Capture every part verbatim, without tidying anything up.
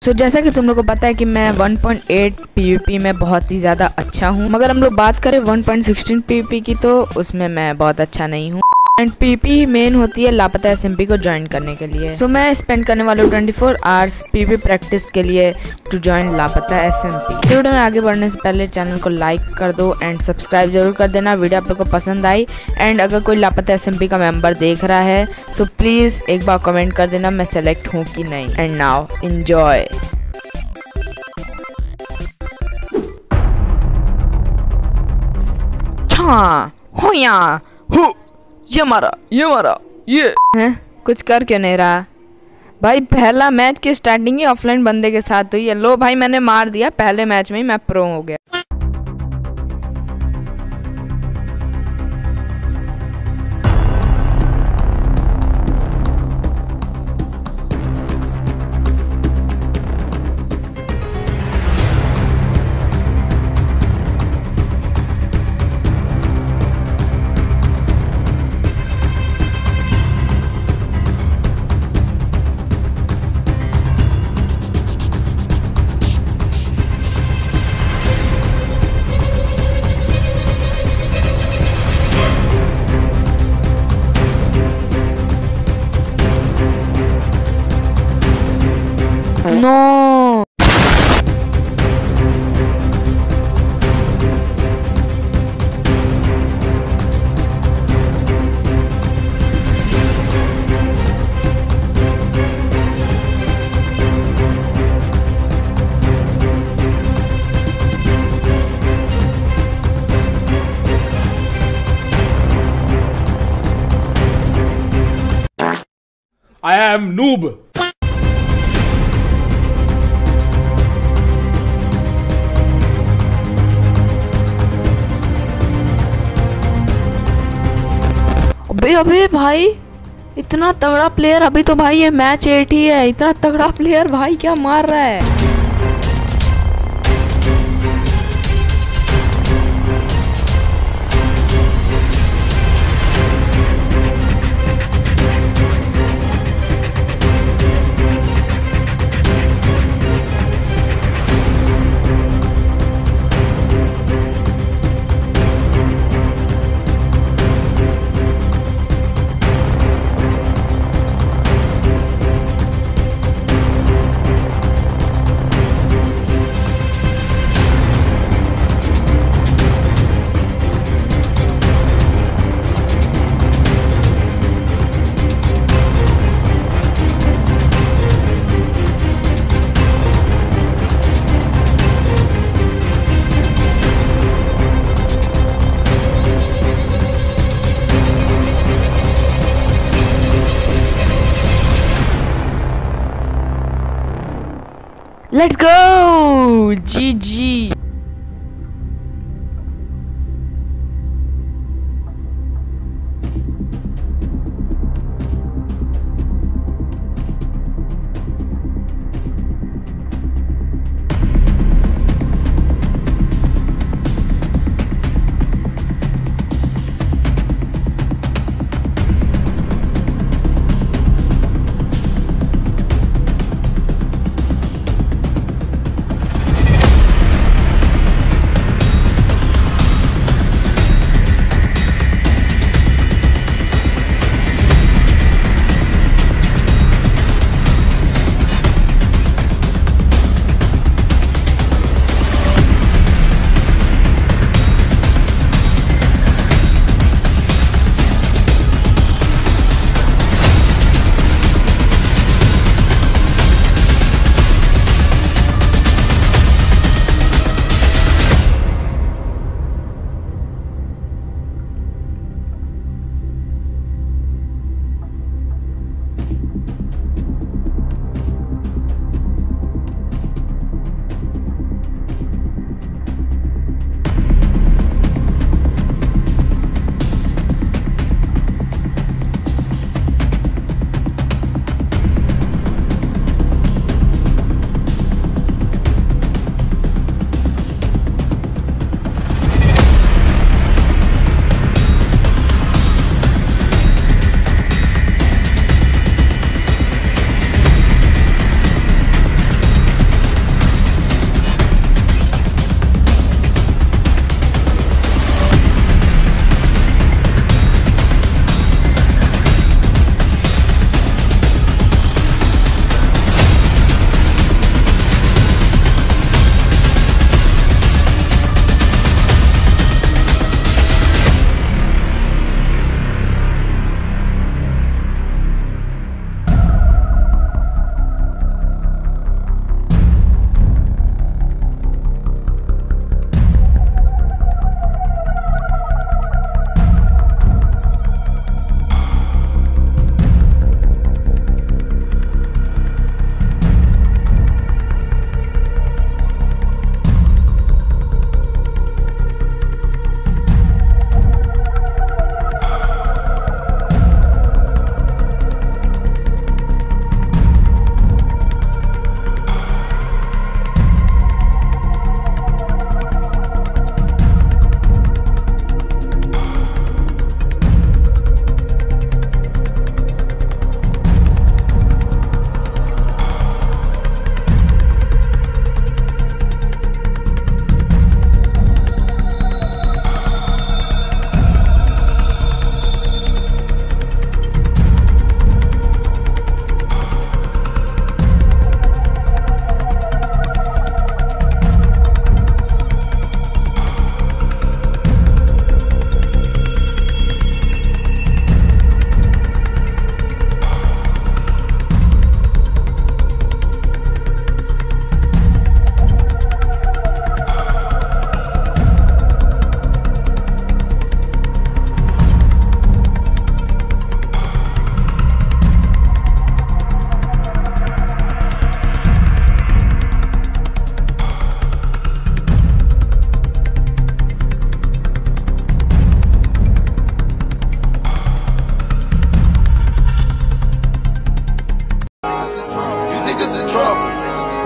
सो so, जैसा कि तुम लोग को पता है कि मैं वन पॉइंट एट पीवीपी में बहुत ही ज़्यादा अच्छा हूँ, मगर हम लोग बात करें वन पॉइंट सिक्सटीन पीवीपी की तो उसमें मैं बहुत अच्छा नहीं हूँ। एंड पीवीपी मेन होती है लापता एसएमपी को ज्वाइन करने के लिए। सो so, मैं स्पेंड करने वाला हूँ twenty four hours PVP practice के लिए to join Lapata SMP. Video में आगे बढ़ने से पहले चैनल को लाइक कर दो एंड सब्सक्राइब जरूर कर देना वीडियो आप लोग को पसंद आई। एंड अगर कोई लापता एसएमपी का मेंबर देख रहा है सो प्लीज़ एक बार कमेंट कर देना मैं सेलेक्ट हूँ कि नहीं। And now enjoy. हो यहाँ हो, ये मारा ये मारा ये हैं कुछ कर क्यों नहीं रहा भाई। पहला मैच की स्टार्टिंग ही ऑफलाइन बंदे के साथ हुई है। लो भाई मैंने मार दिया पहले मैच में ही, मैं प्रो हो गया। No. I am noob. अबे अबे भाई इतना तगड़ा प्लेयर, अभी तो भाई ये मैच एट ही है, इतना तगड़ा प्लेयर भाई क्या मार रहा है। Let's go! G G!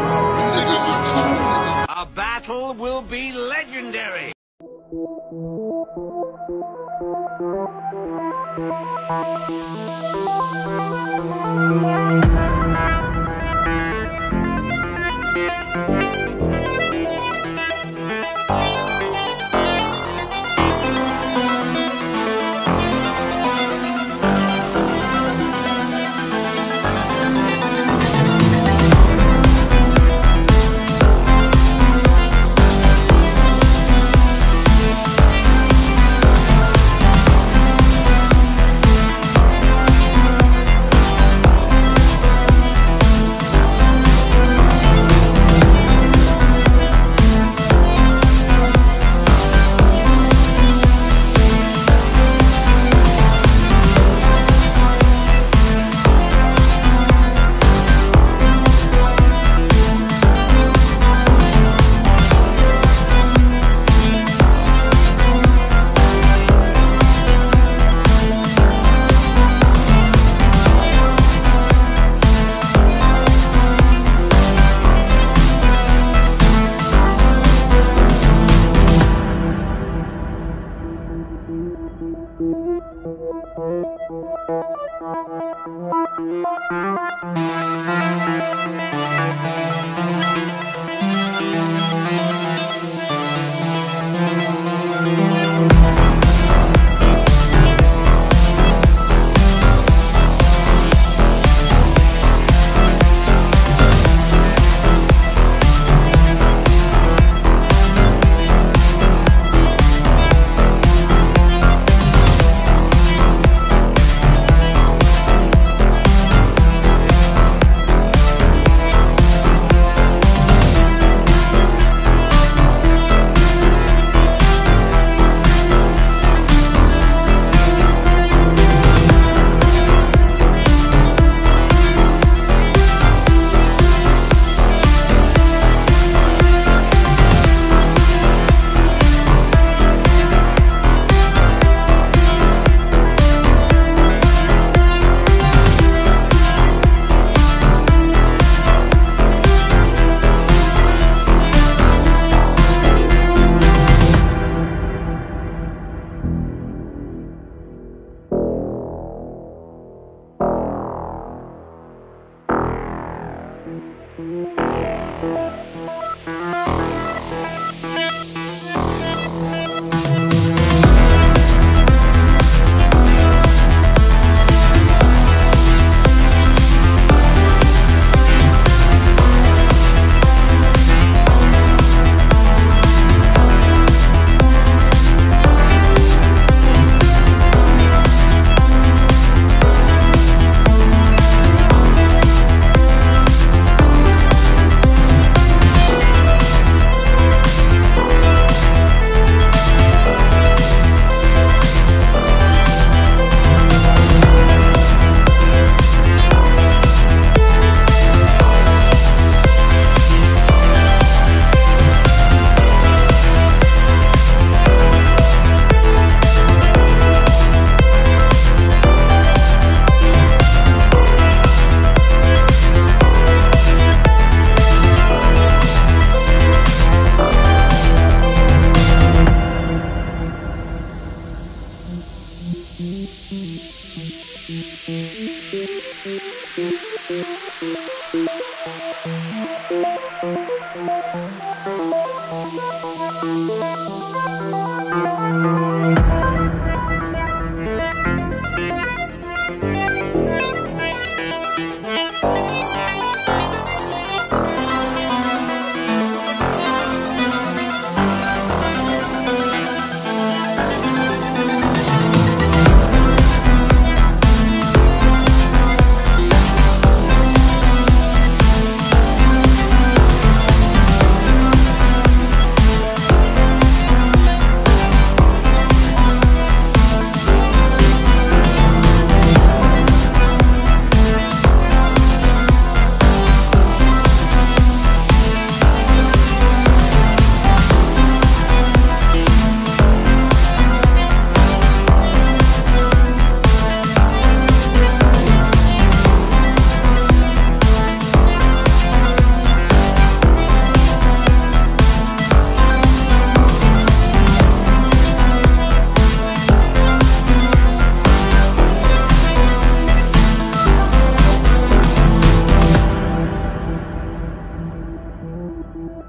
Our battle will be legendary.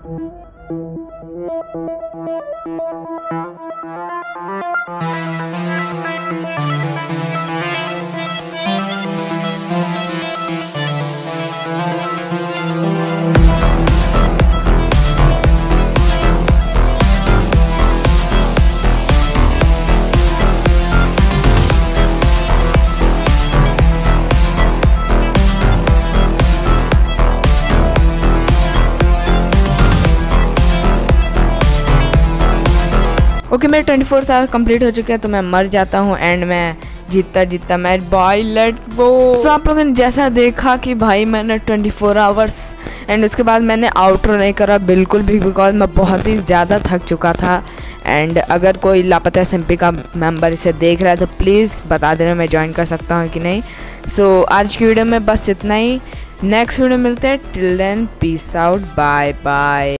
Okay मेरे ट्वेंटी फोर आवर कंप्लीट हो चुके हैं, तो मैं मर जाता हूँ एंड मैं जीतता जीतता मैच। Bye let's go. तो आप लोगों ने जैसा देखा कि भाई मैंने ट्वेंटी फोर आवर्स एंड उसके बाद मैंने आउटरो नहीं करा बिल्कुल भी, बिकॉज मैं बहुत ही ज़्यादा थक चुका था। एंड अगर कोई लापता एस एम पी का मेंबर इसे देख रहा है तो प्लीज़ बता देना मैं ज्वाइन कर सकता हूँ कि नहीं। सो so, आज की वीडियो में बस इतना ही। नेक्स्ट वीडियो मिलते हैं। Till then peace out, bye bye.